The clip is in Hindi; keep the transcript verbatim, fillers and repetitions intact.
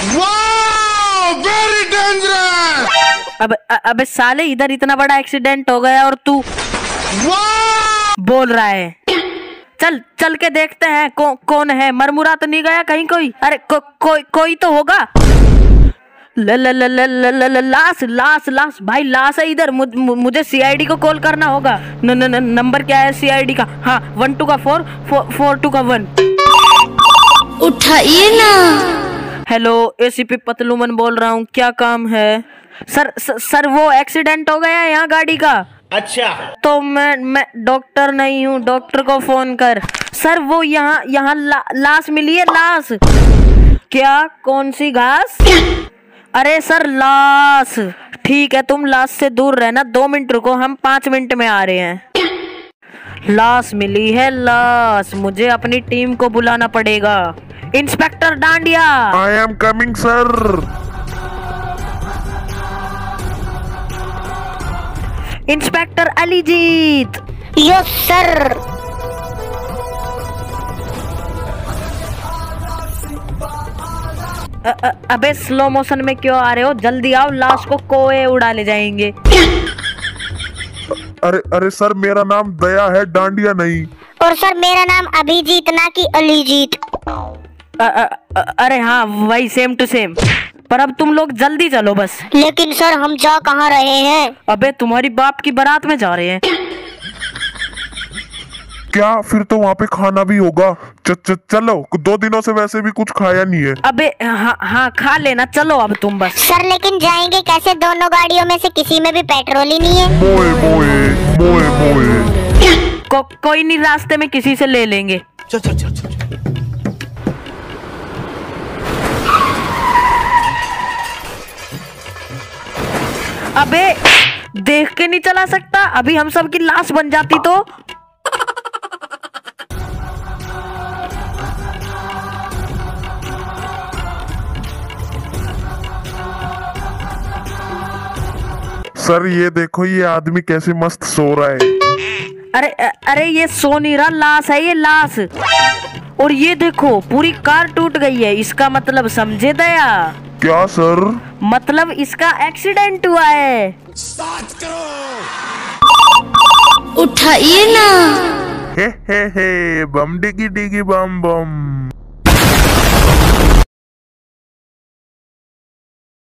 Very dangerous. अब अबे साले, इधर इतना बड़ा एक्सीडेंट हो गया और तू बोल रहा है। चल चल के देखते हैं कौ, कौन है। मरमुरा तो नहीं गया कहीं कोई? अरे को, कोई कोई तो होगा। ल ल ल ल ल ल ल लाश लाश लाश भाई, लाश है इधर। मुझ, मुझे सीआईडी को कॉल करना होगा। न, न, न, नंबर क्या है सीआईडी का? हाँ, वन टू का फोर फोर, फोर टू का वन। उठाइए ना। हेलो, एसीपी पतलूमन बोल रहा हूँ, क्या काम है? सर स, सर वो एक्सीडेंट हो गया है यहाँ गाड़ी का। अच्छा, तो मैं मैं डॉक्टर नहीं हूँ, डॉक्टर को फोन कर। सर वो यहाँ यहाँ ला, लाश मिली है, लाश। क्या? कौन सी घास? अरे सर लाश। ठीक है, तुम लाश से दूर रहना, दो मिनट रुको, हम पाँच मिनट में आ रहे हैं। लाश मिली है, लाश। मुझे अपनी टीम को बुलाना पड़ेगा। Inspector Dandiya. I am coming sir. Inspector Alijit. Yes sir. अ, अ, अबे स्लो मोशन में क्यों आ रहे हो? जल्दी आओ, लाश को कोए उड़ा ले जाएंगे। अरे अरे सर, मेरा नाम दया है, डांडिया नहीं। और सर मेरा नाम अभिजीत, ना कि अलीजीत। अ, अ, अ, अरे हाँ, वही सेम टू सेम। पर अब तुम लोग जल्दी चलो बस। लेकिन सर हम जा कहाँ रहे हैं? अबे तुम्हारी बाप की बारात में जा रहे हैं। क्या? फिर तो वहाँ पे खाना भी होगा। च, च, चलो, दो दिनों से वैसे भी कुछ खाया नहीं है। अबे हाँ हाँ, खा लेना। चलो अब तुम बस। सर लेकिन जाएंगे कैसे? दोनों गाड़ियों में से किसी में भी पेट्रोल ही नहीं है। मोए मोए मोए मोए। को, कोई नहीं, रास्ते में किसी से ले लेंगे। चल चल चल चल। अबे देख के नहीं चला सकता? अभी हम सब की लाश बन जाती तो। सर ये देखो, ये आदमी कैसे मस्त सो रहा है। अरे अरे ये सो नहीं रहा, लाश है ये, लाश। और ये देखो, पूरी कार टूट गई है। इसका मतलब समझे दया? क्या सर? मतलब इसका एक्सीडेंट हुआ है। साथ करो। उठाइए ना। हे हे हे, बम डिगी डिगी बम बम।